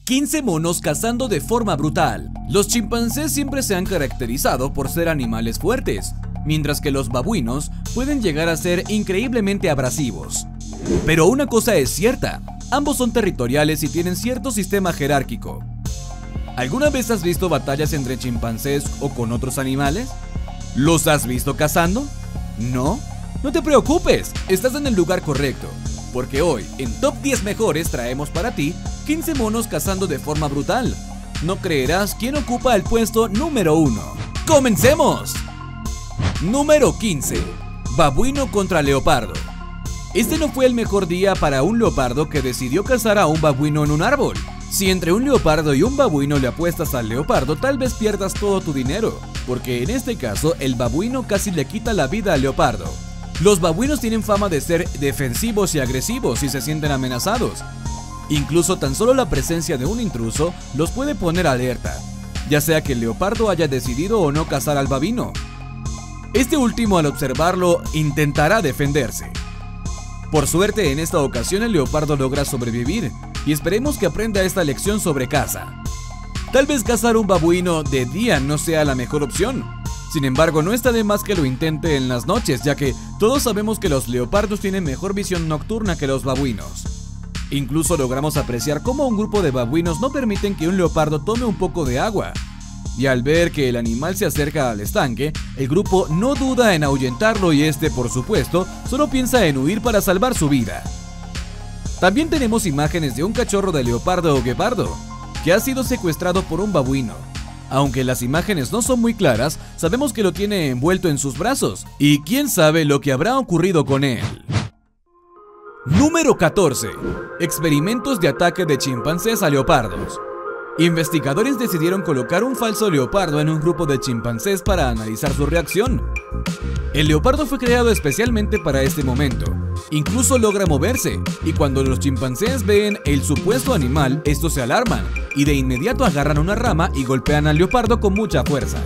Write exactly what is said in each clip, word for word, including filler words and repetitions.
quince monos cazando de forma brutal. Los chimpancés siempre se han caracterizado por ser animales fuertes, mientras que los babuinos pueden llegar a ser increíblemente abrasivos. Pero una cosa es cierta, ambos son territoriales y tienen cierto sistema jerárquico. ¿Alguna vez has visto batallas entre chimpancés o con otros animales? ¿Los has visto cazando? ¿No? No te preocupes, estás en el lugar correcto, porque hoy en Top diez Mejores traemos para ti quince monos cazando de forma brutal. No creerás quién ocupa el puesto número uno. ¡Comencemos! Número quince. Babuino contra leopardo. Este no fue el mejor día para un leopardo que decidió cazar a un babuino en un árbol. Si entre un leopardo y un babuino le apuestas al leopardo, tal vez pierdas todo tu dinero, porque en este caso el babuino casi le quita la vida al leopardo. Los babuinos tienen fama de ser defensivos y agresivos si se sienten amenazados. Incluso tan solo la presencia de un intruso los puede poner alerta, ya sea que el leopardo haya decidido o no cazar al babuino. Este último, al observarlo, intentará defenderse. Por suerte, en esta ocasión el leopardo logra sobrevivir, y esperemos que aprenda esta lección sobre caza. Tal vez cazar un babuino de día no sea la mejor opción. Sin embargo, no está de más que lo intente en las noches, ya que todos sabemos que los leopardos tienen mejor visión nocturna que los babuinos. Incluso logramos apreciar cómo un grupo de babuinos no permiten que un leopardo tome un poco de agua. Y al ver que el animal se acerca al estanque, el grupo no duda en ahuyentarlo y este, por supuesto, solo piensa en huir para salvar su vida. También tenemos imágenes de un cachorro de leopardo o guepardo, que ha sido secuestrado por un babuino. Aunque las imágenes no son muy claras, sabemos que lo tiene envuelto en sus brazos, y quién sabe lo que habrá ocurrido con él. Número catorce. Experimentos de ataque de chimpancés a leopardos. Investigadores decidieron colocar un falso leopardo en un grupo de chimpancés para analizar su reacción. El leopardo fue creado especialmente para este momento. Incluso logra moverse, y cuando los chimpancés ven el supuesto animal, estos se alarman, y de inmediato agarran una rama y golpean al leopardo con mucha fuerza.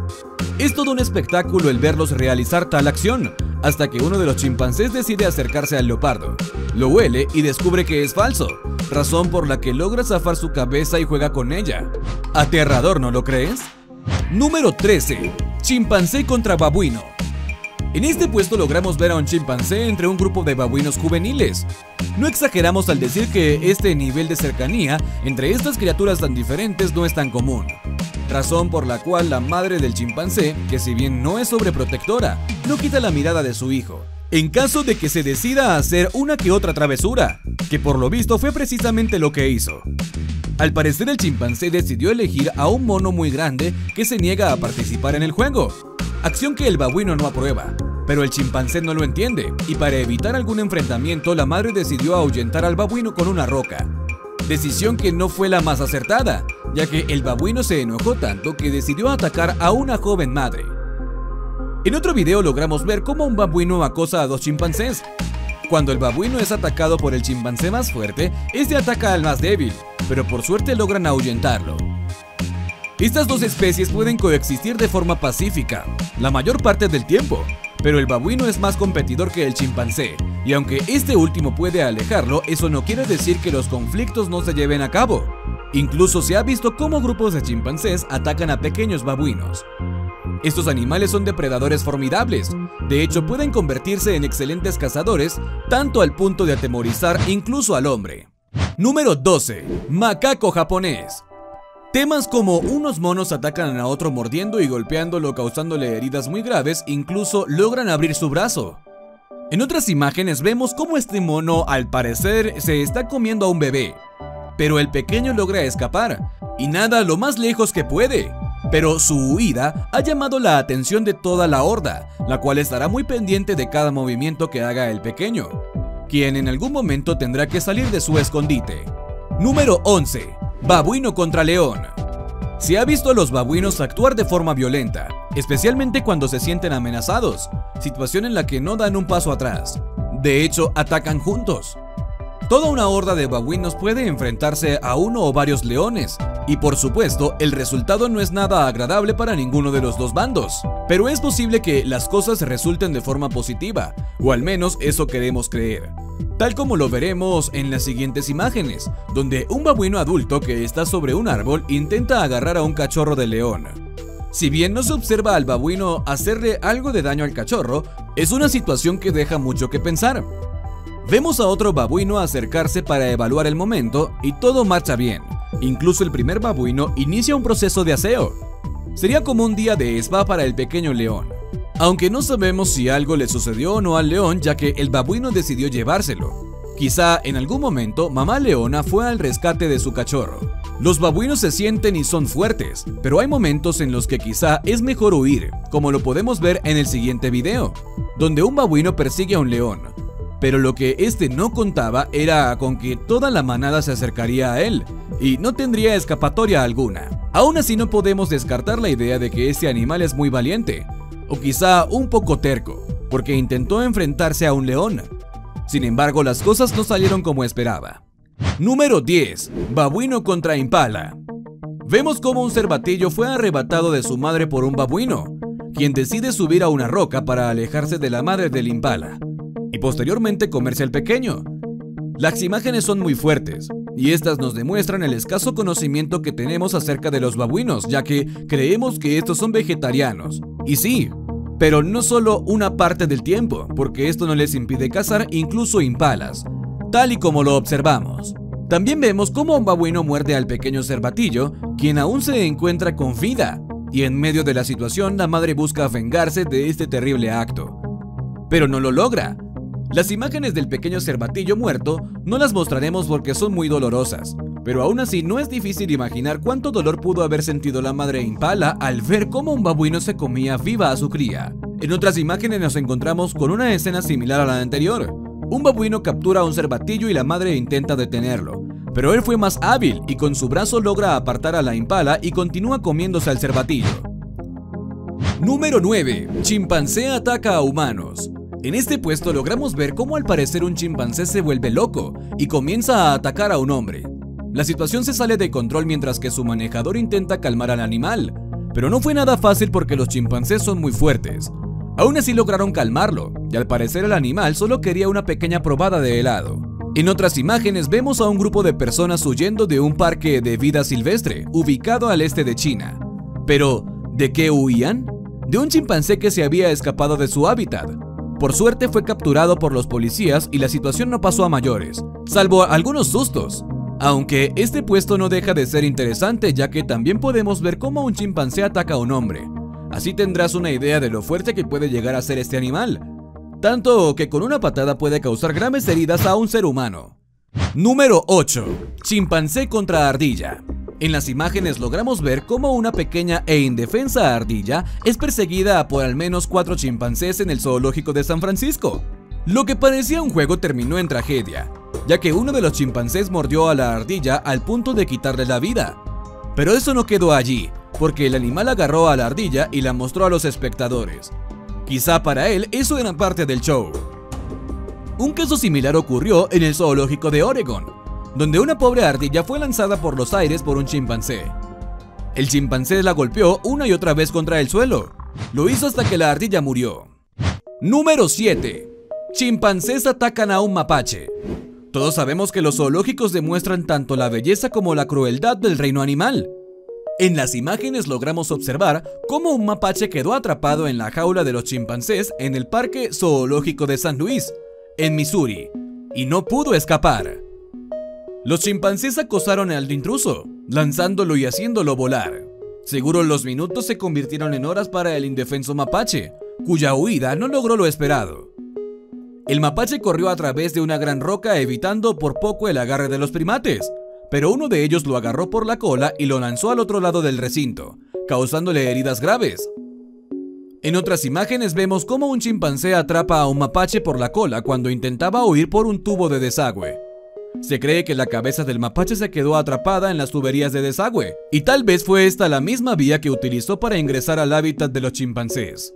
Es todo un espectáculo el verlos realizar tal acción, hasta que uno de los chimpancés decide acercarse al leopardo. Lo huele y descubre que es falso, razón por la que logra zafar su cabeza y juega con ella. Aterrador, ¿no lo crees? Número trece. Chimpancé contra babuino. En este puesto logramos ver a un chimpancé entre un grupo de babuinos juveniles. No exageramos al decir que este nivel de cercanía entre estas criaturas tan diferentes no es tan común, razón por la cual la madre del chimpancé, que si bien no es sobreprotectora, no quita la mirada de su hijo, en caso de que se decida a hacer una que otra travesura, que por lo visto fue precisamente lo que hizo. Al parecer el chimpancé decidió elegir a un mono muy grande que se niega a participar en el juego, acción que el babuino no aprueba, pero el chimpancé no lo entiende, y para evitar algún enfrentamiento la madre decidió ahuyentar al babuino con una roca. Decisión que no fue la más acertada, ya que el babuino se enojó tanto que decidió atacar a una joven madre. En otro video logramos ver cómo un babuino acosa a dos chimpancés. Cuando el babuino es atacado por el chimpancé más fuerte, este ataca al más débil, pero por suerte logran ahuyentarlo. Estas dos especies pueden coexistir de forma pacífica la mayor parte del tiempo, pero el babuino es más competidor que el chimpancé, y aunque este último puede alejarlo, eso no quiere decir que los conflictos no se lleven a cabo. Incluso se ha visto cómo grupos de chimpancés atacan a pequeños babuinos. Estos animales son depredadores formidables, de hecho pueden convertirse en excelentes cazadores, tanto al punto de atemorizar incluso al hombre. Número doce. Macaco japonés. Temas como unos monos atacan a otro mordiendo y golpeándolo, causándole heridas muy graves, incluso logran abrir su brazo. En otras imágenes vemos cómo este mono al parecer se está comiendo a un bebé, pero el pequeño logra escapar y nada lo más lejos que puede. Pero su huida ha llamado la atención de toda la horda, la cual estará muy pendiente de cada movimiento que haga el pequeño, quien en algún momento tendrá que salir de su escondite. Número once. Babuino contra león. Se ha visto a los babuinos actuar de forma violenta, especialmente cuando se sienten amenazados, situación en la que no dan un paso atrás. De hecho, atacan juntos. Toda una horda de babuinos puede enfrentarse a uno o varios leones, y por supuesto, el resultado no es nada agradable para ninguno de los dos bandos. Pero es posible que las cosas resulten de forma positiva, o al menos eso queremos creer. tal como lo veremos en las siguientes imágenes, donde un babuino adulto que está sobre un árbol intenta agarrar a un cachorro de león. Si bien no se observa al babuino hacerle algo de daño al cachorro, es una situación que deja mucho que pensar. Vemos a otro babuino acercarse para evaluar el momento y todo marcha bien. Incluso el primer babuino inicia un proceso de aseo. Sería como un día de spa para el pequeño león. Aunque no sabemos si algo le sucedió o no al león, ya que el babuino decidió llevárselo. Quizá en algún momento mamá leona fue al rescate de su cachorro. Los babuinos se sienten y son fuertes, pero hay momentos en los que quizá es mejor huir, como lo podemos ver en el siguiente video, donde un babuino persigue a un león. Pero lo que este no contaba era con que toda la manada se acercaría a él y no tendría escapatoria alguna. Aún así no podemos descartar la idea de que este animal es muy valiente, o quizá un poco terco, porque intentó enfrentarse a un león. Sin embargo, las cosas no salieron como esperaba. Número diez. Babuino contra impala. Vemos cómo un cervatillo fue arrebatado de su madre por un babuino, quien decide subir a una roca para alejarse de la madre del impala y posteriormente comerse al pequeño. Las imágenes son muy fuertes y estas nos demuestran el escaso conocimiento que tenemos acerca de los babuinos, ya que creemos que estos son vegetarianos. Y sí, pero no solo una parte del tiempo, porque esto no les impide cazar incluso impalas, tal y como lo observamos. También vemos cómo un babuino muerde al pequeño cervatillo, quien aún se encuentra con vida, y en medio de la situación la madre busca vengarse de este terrible acto, pero no lo logra. Las imágenes del pequeño cervatillo muerto no las mostraremos porque son muy dolorosas, pero aún así no es difícil imaginar cuánto dolor pudo haber sentido la madre impala al ver cómo un babuino se comía viva a su cría. En otras imágenes nos encontramos con una escena similar a la anterior. Un babuino captura a un cervatillo y la madre intenta detenerlo, pero él fue más hábil y con su brazo logra apartar a la impala y continúa comiéndose al cervatillo. Número nueve. Chimpancé ataca a humanos. En este puesto logramos ver cómo al parecer un chimpancé se vuelve loco y comienza a atacar a un hombre. La situación se sale de control mientras que su manejador intenta calmar al animal, pero no fue nada fácil porque los chimpancés son muy fuertes. Aún así lograron calmarlo, y al parecer el animal solo quería una pequeña probada de helado. En otras imágenes vemos a un grupo de personas huyendo de un parque de vida silvestre, ubicado al este de China. Pero, ¿de qué huían? De un chimpancé que se había escapado de su hábitat. Por suerte fue capturado por los policías y la situación no pasó a mayores, salvo algunos sustos. Aunque este puesto no deja de ser interesante, ya que también podemos ver cómo un chimpancé ataca a un hombre. Así tendrás una idea de lo fuerte que puede llegar a ser este animal, tanto que con una patada puede causar graves heridas a un ser humano. Número ocho. Chimpancé contra ardilla. En las imágenes logramos ver cómo una pequeña e indefensa ardilla es perseguida por al menos cuatro chimpancés en el zoológico de San Francisco. Lo que parecía un juego terminó en tragedia, ya que uno de los chimpancés mordió a la ardilla al punto de quitarle la vida. Pero eso no quedó allí, porque el animal agarró a la ardilla y la mostró a los espectadores. Quizá para él eso era parte del show. Un caso similar ocurrió en el zoológico de Oregon, donde una pobre ardilla fue lanzada por los aires por un chimpancé. El chimpancé la golpeó una y otra vez contra el suelo. Lo hizo hasta que la ardilla murió. Número siete. Chimpancés atacan a un mapache. Todos sabemos que los zoológicos demuestran tanto la belleza como la crueldad del reino animal. En las imágenes logramos observar cómo un mapache quedó atrapado en la jaula de los chimpancés en el Parque Zoológico de San Luis, en Missouri, y no pudo escapar. Los chimpancés acosaron al intruso, lanzándolo y haciéndolo volar. Seguro los minutos se convirtieron en horas para el indefenso mapache, cuya huida no logró lo esperado. El mapache corrió a través de una gran roca evitando por poco el agarre de los primates, pero uno de ellos lo agarró por la cola y lo lanzó al otro lado del recinto, causándole heridas graves. En otras imágenes vemos cómo un chimpancé atrapa a un mapache por la cola cuando intentaba huir por un tubo de desagüe. Se cree que la cabeza del mapache se quedó atrapada en las tuberías de desagüe, y tal vez fue esta la misma vía que utilizó para ingresar al hábitat de los chimpancés.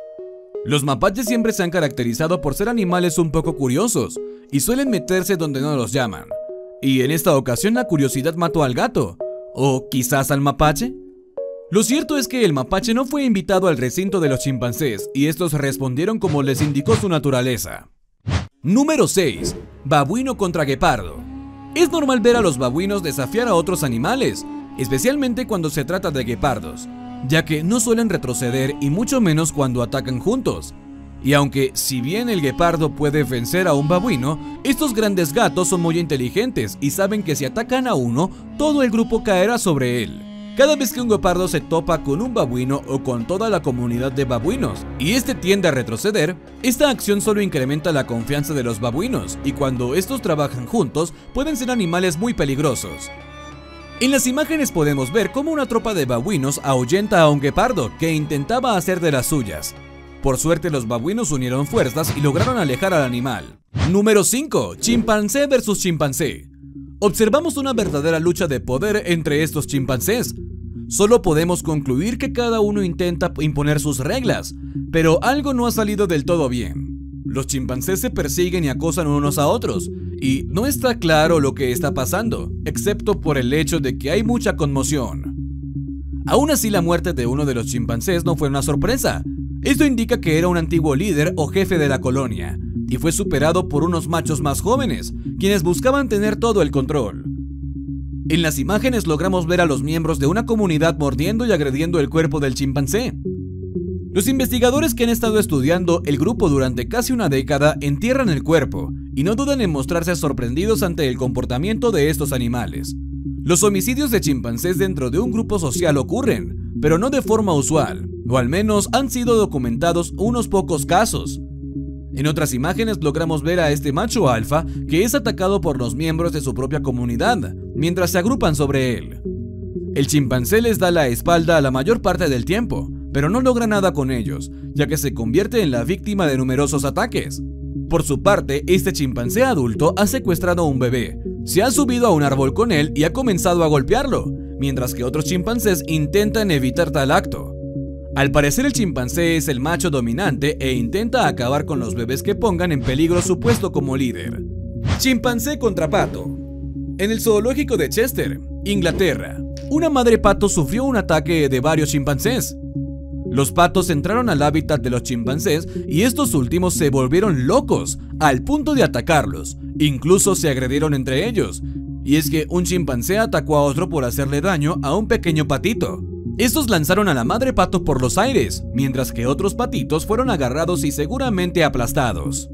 Los mapaches siempre se han caracterizado por ser animales un poco curiosos, y suelen meterse donde no los llaman. Y en esta ocasión la curiosidad mató al gato, o quizás al mapache. Lo cierto es que el mapache no fue invitado al recinto de los chimpancés, y estos respondieron como les indicó su naturaleza. Número seis. Babuino contra guepardo. Es normal ver a los babuinos desafiar a otros animales, especialmente cuando se trata de guepardos, ya que no suelen retroceder y mucho menos cuando atacan juntos. Y aunque si bien el guepardo puede vencer a un babuino, estos grandes gatos son muy inteligentes y saben que si atacan a uno, todo el grupo caerá sobre él. Cada vez que un guepardo se topa con un babuino o con toda la comunidad de babuinos y este tiende a retroceder, esta acción solo incrementa la confianza de los babuinos y cuando estos trabajan juntos pueden ser animales muy peligrosos. En las imágenes podemos ver cómo una tropa de babuinos ahuyenta a un guepardo que intentaba hacer de las suyas. Por suerte los babuinos unieron fuerzas y lograron alejar al animal. Número cinco. Chimpancé versus chimpancé. Observamos una verdadera lucha de poder entre estos chimpancés. Solo podemos concluir que cada uno intenta imponer sus reglas, pero algo no ha salido del todo bien. Los chimpancés se persiguen y acosan unos a otros, y no está claro lo que está pasando, excepto por el hecho de que hay mucha conmoción. Aún así, la muerte de uno de los chimpancés no fue una sorpresa. Esto indica que era un antiguo líder o jefe de la colonia, y fue superado por unos machos más jóvenes, quienes buscaban tener todo el control. En las imágenes logramos ver a los miembros de una comunidad mordiendo y agrediendo el cuerpo del chimpancé. Los investigadores que han estado estudiando el grupo durante casi una década entierran el cuerpo, y no dudan en mostrarse sorprendidos ante el comportamiento de estos animales. Los homicidios de chimpancés dentro de un grupo social ocurren, pero no de forma usual, o al menos han sido documentados unos pocos casos. En otras imágenes logramos ver a este macho alfa que es atacado por los miembros de su propia comunidad, mientras se agrupan sobre él. El chimpancé les da la espalda la mayor parte del tiempo, pero no logra nada con ellos, ya que se convierte en la víctima de numerosos ataques. Por su parte, este chimpancé adulto ha secuestrado a un bebé, se ha subido a un árbol con él y ha comenzado a golpearlo, mientras que otros chimpancés intentan evitar tal acto. Al parecer el chimpancé es el macho dominante e intenta acabar con los bebés que pongan en peligro su puesto como líder. Chimpancé contra pato. En el zoológico de Chester, Inglaterra, una madre pato sufrió un ataque de varios chimpancés. Los patos entraron al hábitat de los chimpancés y estos últimos se volvieron locos al punto de atacarlos, incluso se agredieron entre ellos. Y es que un chimpancé atacó a otro por hacerle daño a un pequeño patito. Estos lanzaron a la madre pato por los aires, mientras que otros patitos fueron agarrados y seguramente aplastados.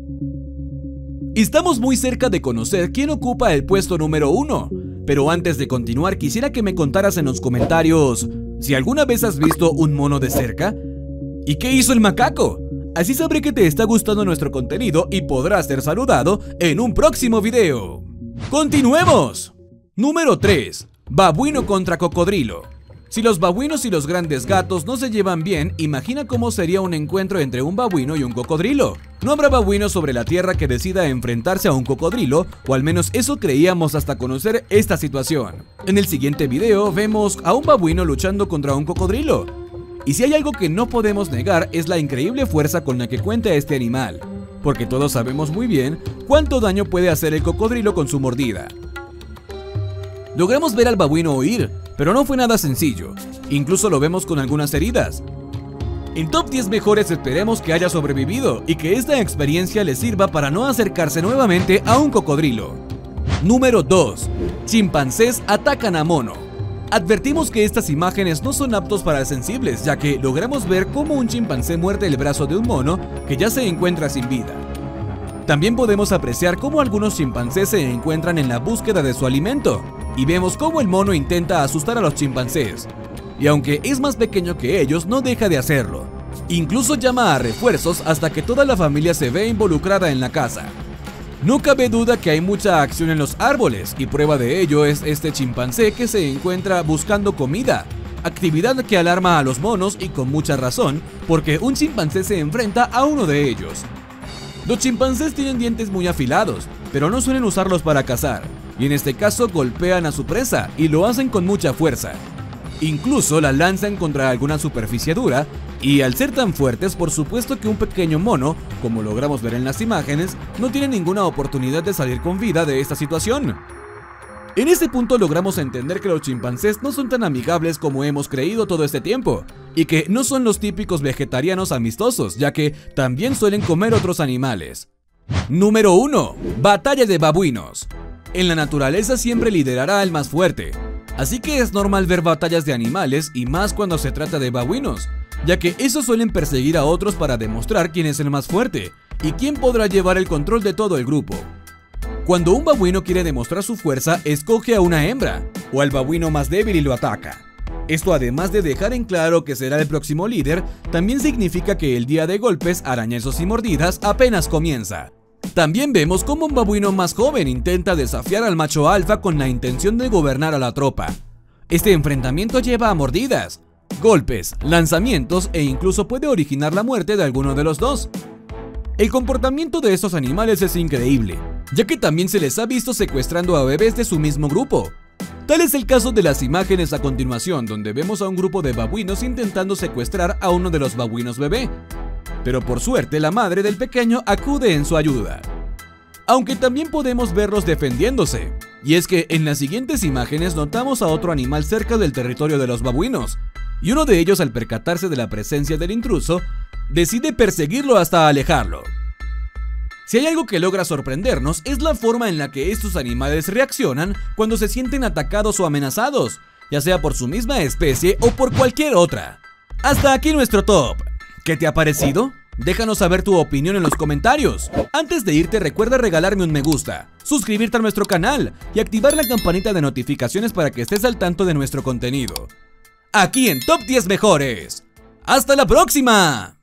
Estamos muy cerca de conocer quién ocupa el puesto número uno, pero antes de continuar quisiera que me contaras en los comentarios si alguna vez has visto un mono de cerca. ¿Y qué hizo el macaco? Así sabré que te está gustando nuestro contenido y podrás ser saludado en un próximo video. ¡Continuemos! Número tres. Babuino contra cocodrilo. Si los babuinos y los grandes gatos no se llevan bien, imagina cómo sería un encuentro entre un babuino y un cocodrilo. No habrá babuino sobre la tierra que decida enfrentarse a un cocodrilo, o al menos eso creíamos hasta conocer esta situación. En el siguiente video vemos a un babuino luchando contra un cocodrilo. Y si hay algo que no podemos negar es la increíble fuerza con la que cuenta este animal, porque todos sabemos muy bien cuánto daño puede hacer el cocodrilo con su mordida. Logramos ver al babuino huir, pero no fue nada sencillo, incluso lo vemos con algunas heridas. En Top diez Mejores esperemos que haya sobrevivido y que esta experiencia le sirva para no acercarse nuevamente a un cocodrilo. Número dos. Chimpancés atacan a mono. Advertimos que estas imágenes no son aptos para sensibles, ya que logramos ver cómo un chimpancé muerde el brazo de un mono que ya se encuentra sin vida. También podemos apreciar cómo algunos chimpancés se encuentran en la búsqueda de su alimento, y vemos cómo el mono intenta asustar a los chimpancés, y aunque es más pequeño que ellos, no deja de hacerlo. Incluso llama a refuerzos hasta que toda la familia se ve involucrada en la caza. No cabe duda que hay mucha acción en los árboles, y prueba de ello es este chimpancé que se encuentra buscando comida, actividad que alarma a los monos y con mucha razón, porque un chimpancé se enfrenta a uno de ellos. Los chimpancés tienen dientes muy afilados, pero no suelen usarlos para cazar, y en este caso golpean a su presa y lo hacen con mucha fuerza. Incluso la lanzan contra alguna superficie dura, y al ser tan fuertes, por supuesto que un pequeño mono, como logramos ver en las imágenes, no tiene ninguna oportunidad de salir con vida de esta situación. En este punto logramos entender que los chimpancés no son tan amigables como hemos creído todo este tiempo, y que no son los típicos vegetarianos amistosos, ya que también suelen comer otros animales. Número uno. Batalla de babuinos. En la naturaleza siempre liderará el más fuerte, así que es normal ver batallas de animales y más cuando se trata de babuinos, ya que esos suelen perseguir a otros para demostrar quién es el más fuerte y quién podrá llevar el control de todo el grupo. Cuando un babuino quiere demostrar su fuerza, escoge a una hembra o al babuino más débil y lo ataca. Esto, además de dejar en claro que será el próximo líder, también significa que el día de golpes, arañazos y mordidas apenas comienza. También vemos cómo un babuino más joven intenta desafiar al macho alfa con la intención de gobernar a la tropa. Este enfrentamiento lleva a mordidas, golpes, lanzamientos e incluso puede originar la muerte de alguno de los dos. El comportamiento de estos animales es increíble, ya que también se les ha visto secuestrando a bebés de su mismo grupo. Tal es el caso de las imágenes a continuación, donde vemos a un grupo de babuinos intentando secuestrar a uno de los babuinos bebé. Pero por suerte la madre del pequeño acude en su ayuda. Aunque también podemos verlos defendiéndose. Y es que en las siguientes imágenes notamos a otro animal cerca del territorio de los babuinos, y uno de ellos, al percatarse de la presencia del intruso, decide perseguirlo hasta alejarlo. Si hay algo que logra sorprendernos es la forma en la que estos animales reaccionan cuando se sienten atacados o amenazados, ya sea por su misma especie o por cualquier otra. Hasta aquí nuestro top. ¿Qué te ha parecido? Déjanos saber tu opinión en los comentarios. Antes de irte, recuerda regalarme un me gusta, suscribirte a nuestro canal y activar la campanita de notificaciones para que estés al tanto de nuestro contenido. Aquí en Top diez Mejores. ¡Hasta la próxima!